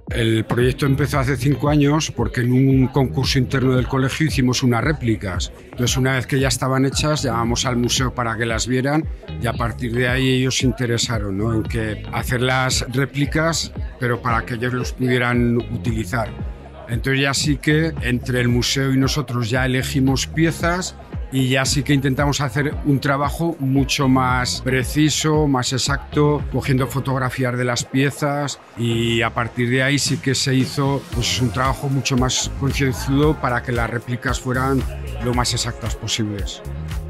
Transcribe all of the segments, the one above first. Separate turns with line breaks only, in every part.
El proyecto empezó hace 5 años porque en un concurso interno del colegio hicimos unas réplicas. Entonces, una vez que ya estaban hechas, llamamos al museo para que las vieran y a partir de ahí ellos se interesaron, ¿no?, en que hacer las réplicas, pero para que ellos los pudieran utilizar. Entonces ya sí que entre el museo y nosotros ya elegimos piezas y ya sí que intentamos hacer un trabajo mucho más preciso, más exacto, cogiendo fotografías de las piezas, y a partir de ahí sí que se hizo pues un trabajo mucho más concienzudo para que las réplicas fueran lo más exactas posibles.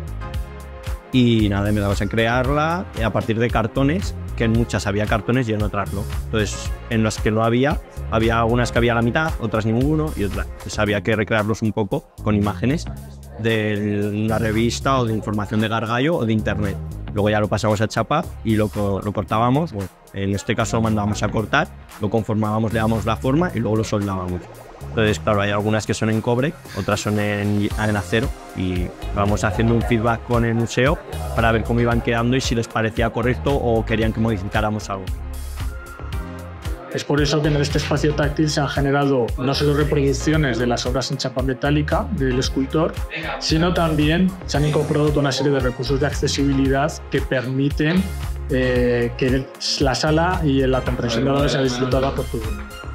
Y nada, empezamos a crearla a partir de cartones, que en muchas había cartones y en otras no. Entonces, en las que no había algunas que había la mitad, otras ninguno y otras. Entonces había que recrearlos un poco con imágenes de una revista o de información de Gargallo o de internet. Luego ya lo pasamos a chapa y lo cortábamos. Bueno, en este caso lo mandábamos a cortar, lo conformábamos, le damos la forma y luego lo soldábamos. Entonces, claro, hay algunas que son en cobre, otras son en acero, y vamos haciendo un feedback con el museo para ver cómo iban quedando y si les parecía correcto o querían que modificáramos algo.
Es por eso que en este espacio táctil se han generado no solo reproducciones de las obras en chapa metálica del escultor, sino también se han incorporado toda una serie de recursos de accesibilidad que permiten que la sala y la comprensión de la obra sea disfrutada por todo el mundo.